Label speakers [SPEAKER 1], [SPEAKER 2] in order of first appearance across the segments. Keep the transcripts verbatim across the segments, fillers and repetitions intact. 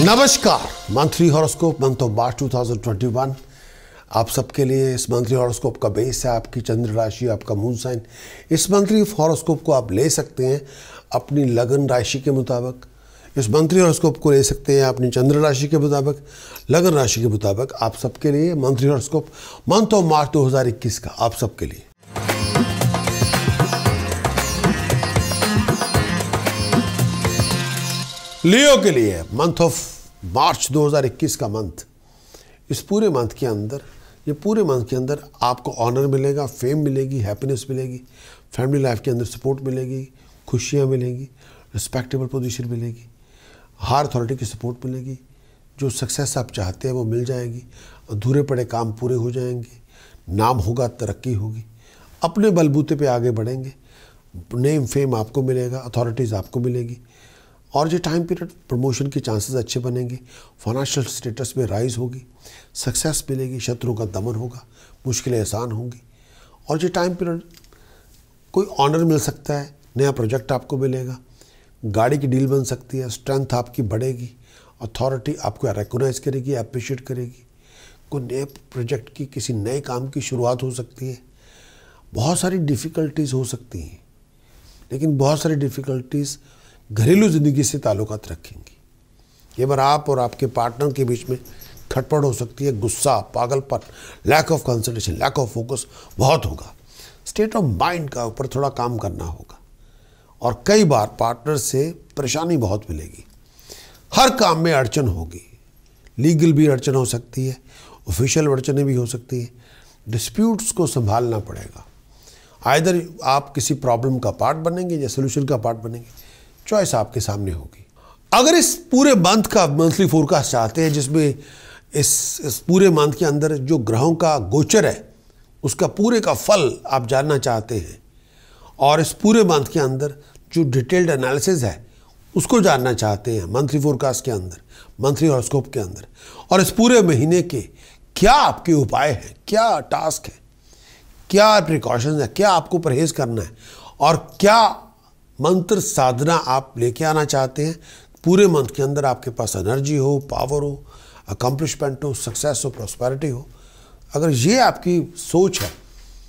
[SPEAKER 1] नमस्कार। Monthly horoscope month of March दो हज़ार इक्कीस आप सबके लिए इस मंथली हॉरोस्कोप का बेस है आपकी चंद्र राशि, आपका मून साइन। इस मंथली हॉरोस्कोप को आप ले सकते हैं अपनी लगन राशि के मुताबिक। इस मंथली हॉरोस्कोप को ले सकते हैं अपनी चंद्र राशि के मुताबिक, लगन राशि के मुताबिक। आप सबके लिए monthly horoscope month of March दो हज़ार इक्कीस का आप सबके लिए। लियो के लिए मंथ ऑफ मार्च दो हज़ार इक्कीस का मंथ, इस पूरे मंथ के अंदर ये पूरे मंथ के अंदर आपको ऑनर मिलेगा, फेम मिलेगी, हैप्पीनेस मिलेगी, फैमिली लाइफ के अंदर सपोर्ट मिलेगी, खुशियाँ मिलेंगी, रिस्पेक्टेबल पोजीशन मिलेगी, हायर अथॉरिटी की सपोर्ट मिलेगी। जो सक्सेस आप चाहते हैं वो मिल जाएगी, अधूरे पड़े काम पूरे हो जाएंगे, नाम होगा, तरक्की होगी, अपने बलबूते पे आगे बढ़ेंगे, नेम फेम आपको मिलेगा, अथॉरिटीज़ आपको मिलेगी। और ये टाइम पीरियड प्रमोशन के चांसेस अच्छे बनेंगे, फाइनेंशियल स्टेटस में राइज होगी, सक्सेस मिलेगी, शत्रुओं का दमन होगा, मुश्किलें आसान होंगी। और ये टाइम पीरियड कोई ऑनर मिल सकता है, नया प्रोजेक्ट आपको मिलेगा, गाड़ी की डील बन सकती है, स्ट्रेंथ आपकी बढ़ेगी, अथॉरिटी आपको रिकॉग्नाइज करेगी, अप्रिशिएट करेगी। कोई नए प्रोजेक्ट की, किसी नए काम की शुरुआत हो सकती है। बहुत सारी डिफ़िकल्टीज़ हो सकती हैं, लेकिन बहुत सारी डिफ़िकल्टीज़ घरेलू ज़िंदगी से ताल्लुकात रखेंगी। कई बार आप और आपके पार्टनर के बीच में खटपट हो सकती है, गुस्सा, पागलपन, lack of concentration, lack of focus बहुत होगा। स्टेट ऑफ माइंड का ऊपर थोड़ा काम करना होगा। और कई बार पार्टनर से परेशानी बहुत मिलेगी, हर काम में अड़चन होगी, लीगल भी अड़चन हो सकती है, ऑफिशियल अड़चनें भी हो सकती है, डिस्प्यूट्स को संभालना पड़ेगा। आइदर आप किसी प्रॉब्लम का पार्ट बनेंगे या सोल्यूशन का पार्ट बनेंगे, चॉइस आपके सामने होगी। अगर इस पूरे मंथ का मंथली फोरकास्ट चाहते हैं जिसमें इस, इस पूरे मंथ के अंदर जो ग्रहों का गोचर है उसका पूरे का फल आप जानना चाहते हैं, और इस पूरे मंथ के अंदर जो डिटेल्ड एनालिसिस है उसको जानना चाहते हैं मंथली फोरकास्ट के अंदर, मंथली हॉरोस्कोप के अंदर, और इस पूरे महीने के क्या आपके उपाय हैं, क्या टास्क है, क्या प्रिकॉशंस है, क्या आपको परहेज करना है, और क्या मंत्र साधना आप लेके आना चाहते हैं पूरे मंथ के अंदर, आपके पास एनर्जी हो, पावर हो, अकम्पलिशमेंट हो, सक्सेस हो, प्रॉस्पेरिटी हो। अगर ये आपकी सोच है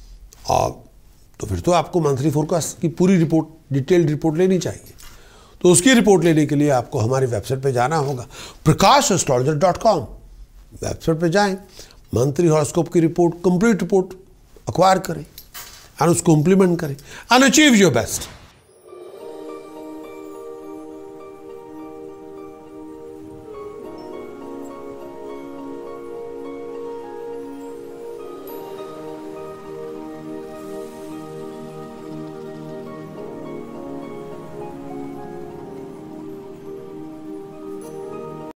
[SPEAKER 1] और तो फिर तो आपको मंथली फोरकास्ट की पूरी रिपोर्ट, डिटेल्ड रिपोर्ट लेनी चाहिए। तो उसकी रिपोर्ट लेने के लिए आपको हमारी वेबसाइट पे जाना होगा, Prakash astrologer dot com. Website पे जाएं, मंथली हॉरोस्कोप की रिपोर्ट, कंप्लीट रिपोर्ट अक्वायर करें और उसको इम्प्लीमेंट करें एंड अचीव योर बेस्ट।